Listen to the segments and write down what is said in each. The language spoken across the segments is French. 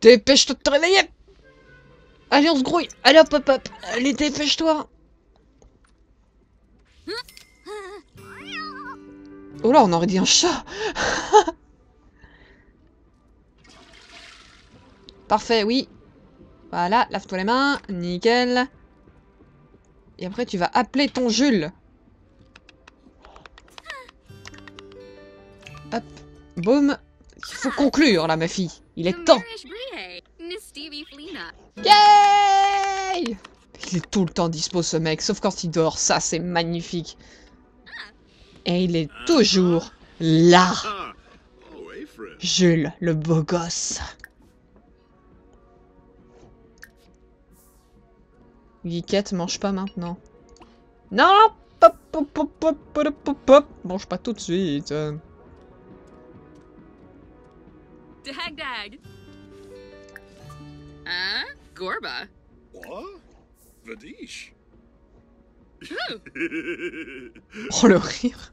Dépêche-toi de te réveiller. Allez, on se grouille. Allez, hop, hop, hop. Allez, dépêche-toi. Oh là, on aurait dit un chat. Parfait, oui. Voilà, lave-toi les mains. Nickel. Et après, tu vas appeler ton Jules. Hop. Boum. Il faut conclure, là, ma fille. Il est temps. Yay! Il est tout le temps dispo, ce mec. Sauf quand il dort. Ça, c'est magnifique. Et il est toujours là. Jules, le beau gosse. Geekette, mange pas maintenant. Non! Pop, pop, pop, pop, pop, pop, pop. Mange pas tout de suite. Dag dag. Gorba. What? Vadish. Oh, le rire.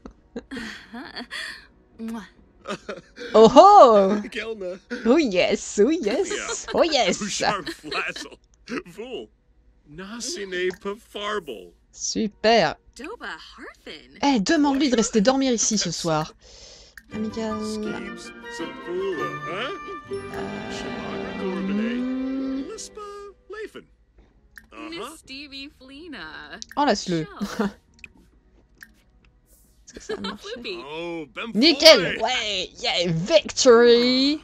Oh oh! Kelna. Oh yes, oh yes, oh yes. Ushar Flassel. Fool. Nasine Pafarble. Super. Doba Harfin. Eh, demande-lui de rester dormir ici ce soir. Amical. Skeeps. Sapula. Huh? Shamag Corbine. Lispa Lafen. Miss Stevie Flina. Oh, laisse-le. Shell. Est-ce que ça a marché? Floopy. Oh, Bem. Nickel! Ouais! Yeah! Victory!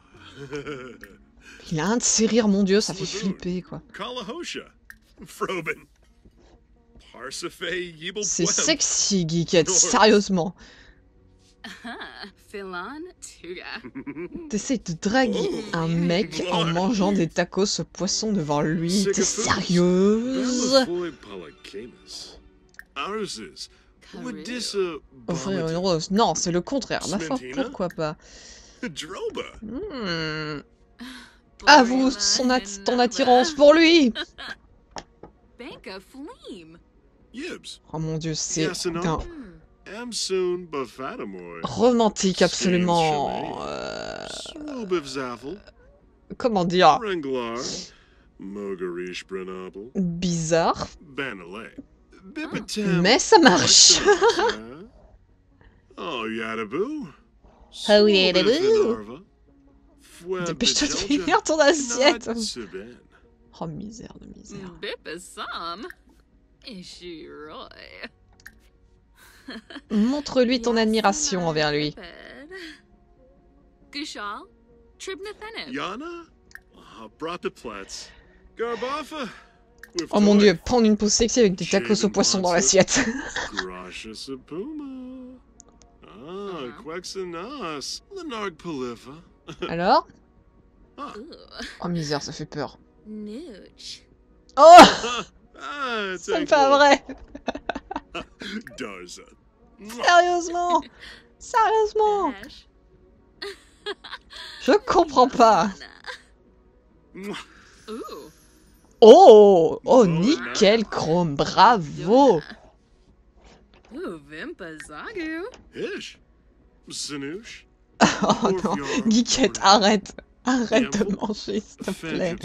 Il a un de ses rires, mon dieu, ça fait flipper, quoi. Kalahosha. Froben. Parsifal Yebel C'est Pwem. sexy, Geekette, sérieusement. Philon Tuga. T'essayes de draguer un mec en mangeant des tacos au poisson devant lui. T'es sérieuse? Offrir une rose. Non, c'est le contraire. Ma foi, pourquoi pas? Avoue ton attirance pour lui! Banka Fleem. Oh mon dieu, c'est d'un Amsoon Bafatamoy. romantique absolument... comment dire? Renglar. Mogarish Brenable. Bizarre. Banale. Bibitem. Mais ça marche! Oh, Yadaboo. Oh, Yadaboo. Dépêche-toi de finir ton assiette! Oh, misère de misère. Bipasam. Ishiroy. Montre-lui ton admiration envers lui. Gushal. Tribnathenib. Yana? Brataplatz. Garbafa. Oh mon dieu, prendre une pause sexy avec des tacos au poisson dans l'assiette. Grasha Sapuma. Ah, Quexanas. Lenarg Palifa. Alors? Ah. Oh misère, ça fait peur. Nooch. Oh! Ah, C'est pas vrai! Darza. Sérieusement! Sérieusement! Dash. Je comprends pas! Ooh. Oh! Oh, nickel, Chrome, bravo! Ooh, Vimpa Zagu. Ish. Sinoosh. Oh non, Geekette, arrête! Arrête de manger, s'il te plaît.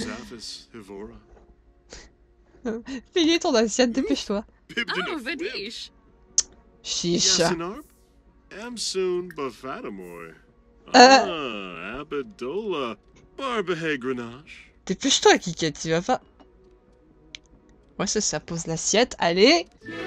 Finis ton assiette, dépêche-toi. Oh, Vadish. Chiche. Amsoon Bafatamoy. Ah, Abadola. Barbahe Grenache. Dépêche-toi, Geekette, tu vas pas... Ouais, c'est ça, pose l'assiette, allez!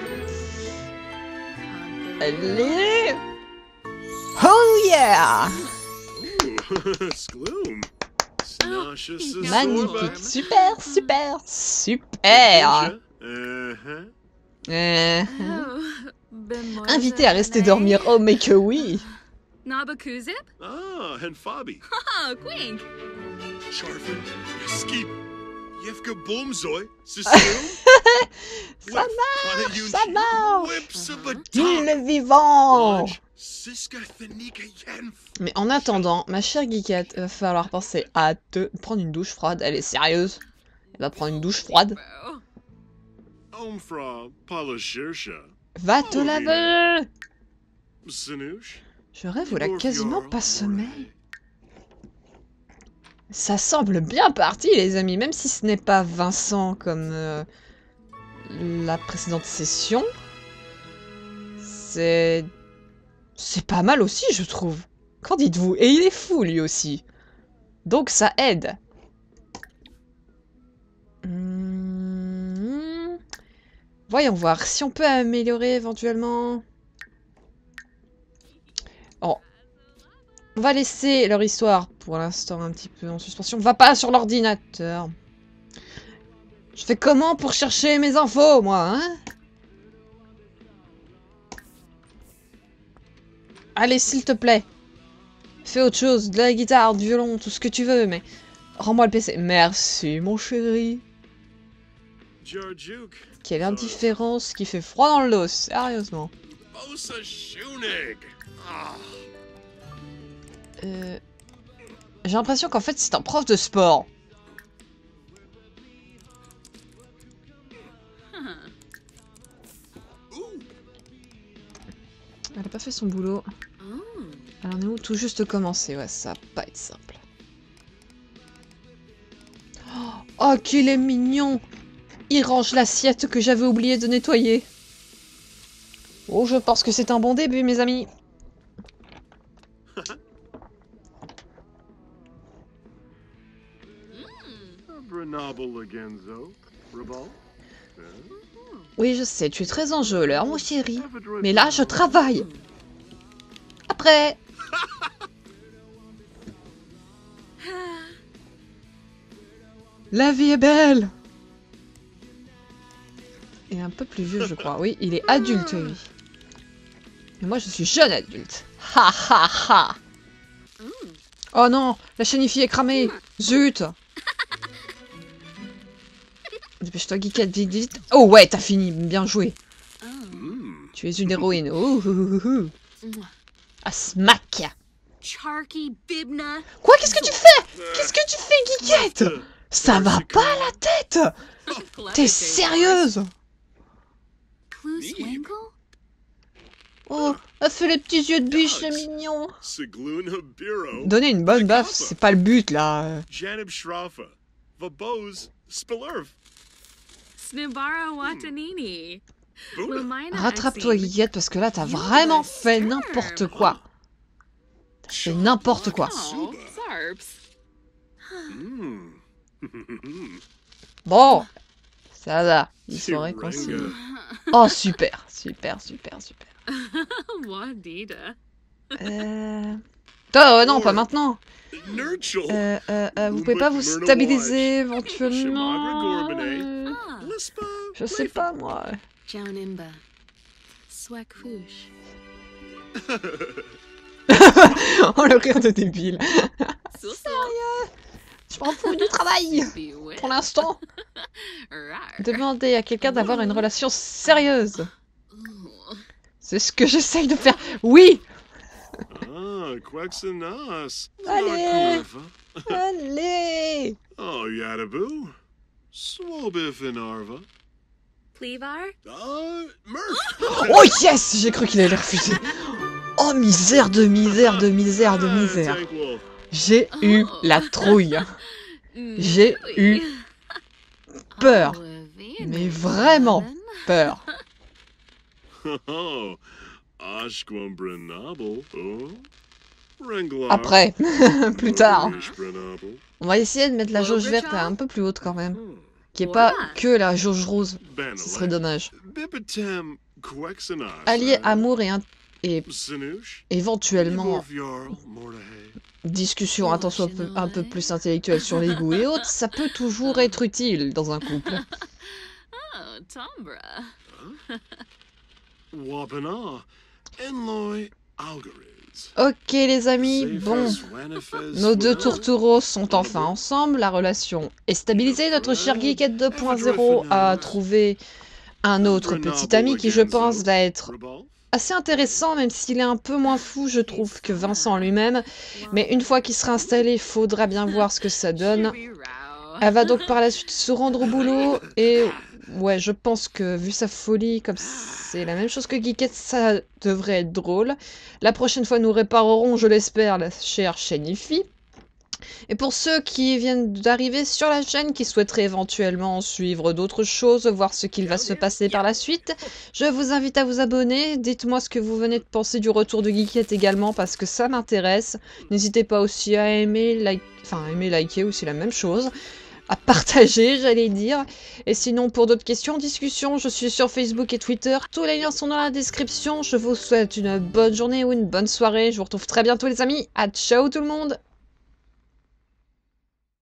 Allez! Oh yeah! Skloom. Magnifique, super, super, super! Invité à rester dormir, oh mais que oui! Nabakuzip? Ah, Henfabi. Ha, Quink. Charfin. Skip. Yefka Boomzoy. Ça marche, ça marche! Il est vivant! Mais en attendant, ma chère Geekette, il va falloir penser à te prendre une douche froide. Elle est sérieuse? Elle va prendre une douche froide? Va te laver! Je rêve où elle a quasiment pas sommeil. Ça semble bien parti, les amis, même si ce n'est pas Vincent comme la précédente session. C'est pas mal aussi, je trouve. Qu'en dites-vous? Et il est fou, lui aussi. Donc ça aide. Voyons voir si on peut améliorer éventuellement. Oh. On va laisser leur histoire pour l'instant un petit peu en suspension. Va pas sur l'ordinateur. Je fais comment pour chercher mes infos, moi, hein? Allez, s'il te plaît. Fais autre chose, de la guitare, du violon, tout ce que tu veux, mais... Rends-moi le PC. Merci, mon chéri. Jarjuk. Quelle indifférence qui fait froid dans le dos, sérieusement. Osa Shunig. Ah. J'ai l'impression qu'en fait, c'est un prof de sport. Elle a pas fait son boulot. Alors on est où? Tout juste commencé, ouais, ça va pas être simple. Oh, qu'il est mignon! Il range l'assiette que j'avais oublié de nettoyer. Oh, je pense que c'est un bon début, mes amis. Oui, je sais, tu es très enjôleur, mon chéri. Mais là, je travaille. Après. La vie est belle. Il est un peu plus vieux, je crois. Oui, il est adulte, lui. Mais moi, je suis jeune adulte. Ha ha ha. Oh non, la chenille est cramée. Zut. Dépêche-toi, Geekette, vite, vite. Oh ouais, t'as fini, bien joué. Tu es une héroïne. Ah, smack. Quoi, qu'est-ce que tu fais? Qu'est-ce que tu fais, Geekette? Ça va pas à la tête? T'es sérieuse? Oh, elle fait les petits yeux de biche, c'est mignon. Donner une bonne baffe, c'est pas le but, là. Janib Shrafa. Vabose Spilurv. Snibara Watanini. Rattrape-toi, Geekette, parce que là, t'as vraiment fait n'importe quoi. T'as fait n'importe quoi. Bon, ça va, ils sont réconciliés. Oh, super, super, super, super. Oh, non, pas maintenant. Vous pouvez pas vous stabiliser éventuellement? Je sais pas, moi. Oh, le rire de débile. Sérieux? Je m'en fous du travail. Pour l'instant. Demandez à quelqu'un d'avoir une relation sérieuse. C'est ce que j'essaye de faire. Oui. Allez. Allez. Oh, Yadaboo. Swobifinarva. Oh yes. J'ai cru qu'il allait refuser. Oh, misère de misère de misère de misère. J'ai eu la trouille. J'ai eu peur. Mais vraiment peur. Après, plus tard. On va essayer de mettre la jauge verte un peu plus haute quand même. Qui est pas que la jauge rose. Ce serait dommage. Allier amour et éventuellement discussion attention un peu plus intellectuelle sur les goûts et autres, ça peut toujours être utile dans un couple. Ok les amis, bon, nos deux tourtereaux sont enfin ensemble, la relation est stabilisée, notre cher Geekette 2.0 a trouvé un autre petit ami qui je pense va être assez intéressant, même s'il est un peu moins fou, je trouve, que Vincent lui-même. Mais une fois qu'il sera installé, il faudra bien voir ce que ça donne. Elle va donc par la suite se rendre au boulot. Et ouais, je pense que vu sa folie, comme c'est la même chose que Geekette, ça devrait être drôle. La prochaine fois, nous réparerons, je l'espère, la chère Shenifi. Et pour ceux qui viennent d'arriver sur la chaîne, qui souhaiteraient éventuellement suivre d'autres choses, voir ce qu'il va se passer par la suite, je vous invite à vous abonner. Dites-moi ce que vous venez de penser du retour de Geekette également, parce que ça m'intéresse. N'hésitez pas aussi à aimer, liker aussi la même chose. À partager, j'allais dire. Et sinon, pour d'autres questions, discussions, je suis sur Facebook et Twitter. Tous les liens sont dans la description. Je vous souhaite une bonne journée ou une bonne soirée. Je vous retrouve très bientôt, les amis. À ciao tout le monde!